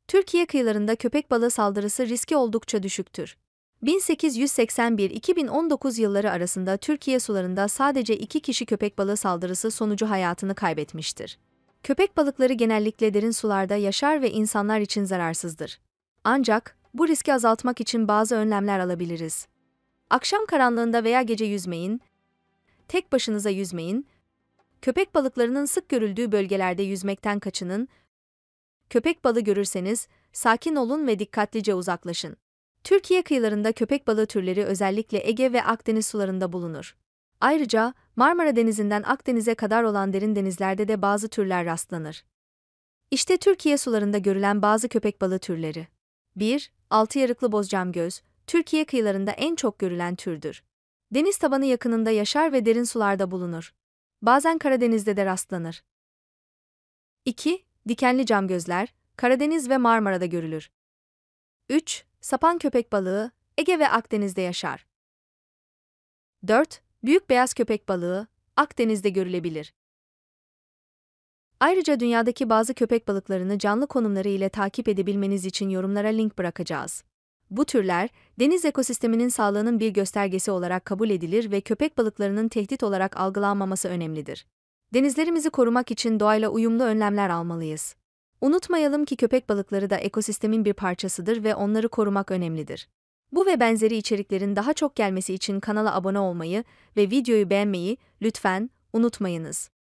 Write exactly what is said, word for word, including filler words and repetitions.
Türkiye kıyılarında köpek balığı saldırısı riski oldukça düşüktür. bin sekiz yüz seksen bir iki bin on dokuz yılları arasında Türkiye sularında sadece iki kişi köpek balığı saldırısı sonucu hayatını kaybetmiştir. Köpek balıkları genellikle derin sularda yaşar ve insanlar için zararsızdır. Ancak, bu riski azaltmak için bazı önlemler alabiliriz. Akşam karanlığında veya gece yüzmeyin, tek başınıza yüzmeyin, köpek balıklarının sık görüldüğü bölgelerde yüzmekten kaçının, köpek balığı görürseniz, sakin olun ve dikkatlice uzaklaşın. Türkiye kıyılarında köpek balığı türleri özellikle Ege ve Akdeniz sularında bulunur. Ayrıca, Marmara Denizi'nden Akdeniz'e kadar olan derin denizlerde de bazı türler rastlanır. İşte Türkiye sularında görülen bazı köpek balığı türleri. bir. Altı yarıklı bozcamgöz, Türkiye kıyılarında en çok görülen türdür. Deniz tabanı yakınında yaşar ve derin sularda bulunur. Bazen Karadeniz'de de rastlanır. iki. Dikenli camgözler, Karadeniz ve Marmara'da görülür. üç. Sapan köpek balığı, Ege ve Akdeniz'de yaşar. dört. Büyük beyaz köpek balığı, Akdeniz'de görülebilir. Ayrıca dünyadaki bazı köpek balıklarını canlı konumları ile takip edebilmeniz için yorumlara link bırakacağız. Bu türler, deniz ekosisteminin sağlığının bir göstergesi olarak kabul edilir ve köpek balıklarının tehdit olarak algılanmaması önemlidir. Denizlerimizi korumak için doğayla uyumlu önlemler almalıyız. Unutmayalım ki köpek balıkları da ekosistemin bir parçasıdır ve onları korumak önemlidir. Bu ve benzeri içeriklerin daha çok gelmesi için kanala abone olmayı ve videoyu beğenmeyi lütfen unutmayınız.